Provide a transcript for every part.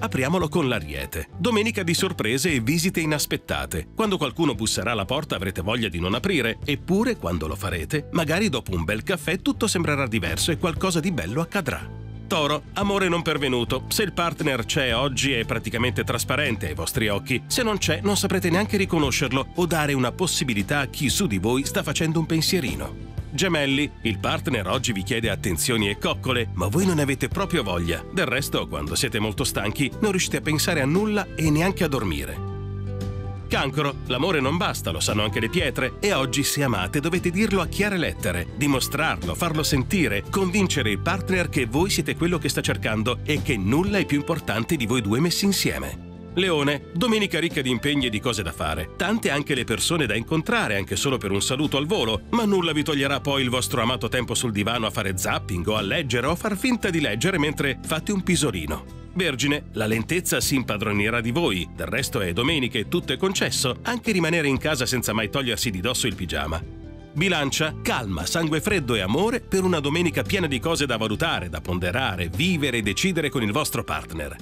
Apriamolo con l'Ariete. Domenica di sorprese e visite inaspettate. Quando qualcuno busserà alla porta avrete voglia di non aprire, eppure quando lo farete, magari dopo un bel caffè tutto sembrerà diverso e qualcosa di bello accadrà. Toro, amore non pervenuto. Se il partner c'è oggi è praticamente trasparente ai vostri occhi. Se non c'è non saprete neanche riconoscerlo o dare una possibilità a chi su di voi sta facendo un pensierino. Gemelli, il partner oggi vi chiede attenzioni e coccole, ma voi non ne avete proprio voglia. Del resto, quando siete molto stanchi, non riuscite a pensare a nulla e neanche a dormire. Cancro, l'amore non basta, lo sanno anche le pietre, e oggi se amate dovete dirlo a chiare lettere, dimostrarlo, farlo sentire, convincere il partner che voi siete quello che sta cercando e che nulla è più importante di voi due messi insieme. Leone, domenica ricca di impegni e di cose da fare, tante anche le persone da incontrare anche solo per un saluto al volo, ma nulla vi toglierà poi il vostro amato tempo sul divano a fare zapping o a leggere o a far finta di leggere mentre fate un pisolino. Vergine, la lentezza si impadronirà di voi, del resto è domenica e tutto è concesso, anche rimanere in casa senza mai togliersi di dosso il pigiama. Bilancia, calma, sangue freddo e amore per una domenica piena di cose da valutare, da ponderare, vivere e decidere con il vostro partner.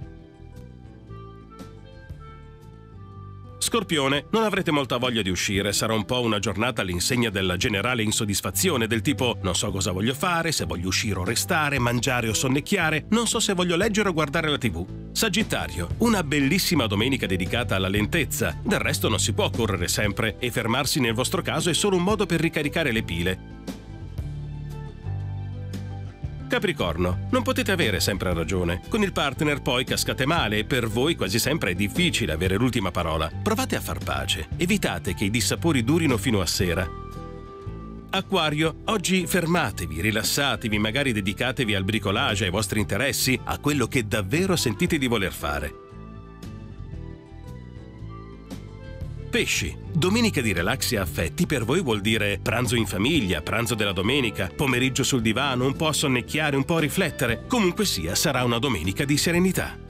Scorpione, non avrete molta voglia di uscire, sarà un po' una giornata all'insegna della generale insoddisfazione, del tipo non so cosa voglio fare, se voglio uscire o restare, mangiare o sonnecchiare, non so se voglio leggere o guardare la TV. Sagittario, una bellissima domenica dedicata alla lentezza, del resto non si può correre sempre e fermarsi nel vostro caso è solo un modo per ricaricare le pile. Capricorno, non potete avere sempre ragione. Con il partner poi cascate male e per voi quasi sempre è difficile avere l'ultima parola. Provate a far pace. Evitate che i dissapori durino fino a sera. Acquario, oggi fermatevi, rilassatevi, magari dedicatevi al bricolage, ai vostri interessi, a quello che davvero sentite di voler fare. Pesci, domenica di relax e affetti per voi vuol dire pranzo in famiglia, pranzo della domenica, pomeriggio sul divano, un po' a sonnecchiare, un po' a riflettere. Comunque sia, sarà una domenica di serenità.